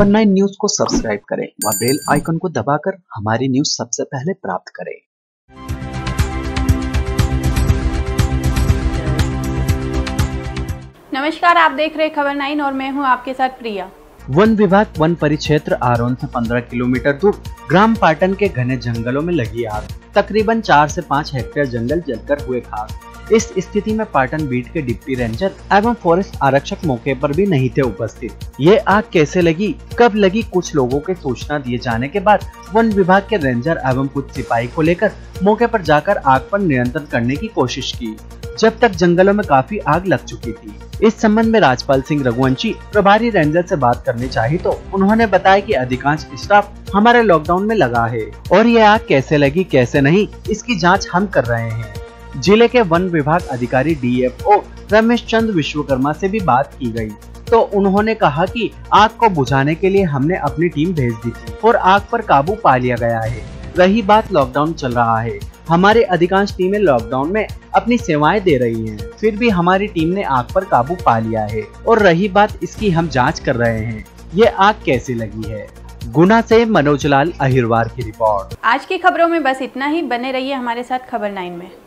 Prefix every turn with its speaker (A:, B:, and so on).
A: खबर 9 न्यूज को सब्सक्राइब करें व बेल आइकन को दबाकर हमारी न्यूज सबसे पहले प्राप्त करें।
B: नमस्कार, आप देख रहे खबर 9 और मैं हूं आपके साथ प्रिया।
A: वन विभाग वन परिक्षेत्र आरोन से 15 किलोमीटर दूर ग्राम पाटन के घने जंगलों में लगी आग। तकरीबन 4 से 5 हेक्टेयर जंगल जलकर हुए खाक। इस स्थिति में पाटन बीट के डिप्टी रेंजर एवं फॉरेस्ट आरक्षक मौके पर भी नहीं थे उपस्थित। ये आग कैसे लगी, कब लगी, कुछ लोगों के सूचना दिए जाने के बाद वन विभाग के रेंजर एवं कुछ सिपाही को लेकर मौके पर जाकर आग पर नियंत्रण करने की कोशिश की। जब तक जंगलों में काफी आग लग चुकी थी। इस संबंध में राजपाल सिंह रघुवंशी प्रभारी रेंजर से बात करनी चाहिए तो उन्होंने बताया कि अधिकांश स्टाफ हमारे लॉकडाउन में लगा है और ये आग कैसे लगी कैसे नहीं इसकी जांच हम कर रहे हैं। जिले के वन विभाग अधिकारी DFO रमेश चंद्र विश्वकर्मा से भी बात की गई तो उन्होंने कहा कि आग को बुझाने के लिए हमने अपनी टीम भेज दी थी और आग पर काबू पा लिया गया है। रही बात लॉकडाउन चल रहा है, हमारी अधिकांश टीमें लॉकडाउन में अपनी सेवाएं दे रही हैं, फिर भी हमारी टीम ने आग पर काबू पा लिया है और रही बात इसकी हम जांच कर रहे हैं, ये आग कैसे लगी है। गुना से मनोज लाल अहिरवार की रिपोर्ट।
B: आज की खबरों में बस इतना ही। बने रहिए हमारे साथ खबर 9 में।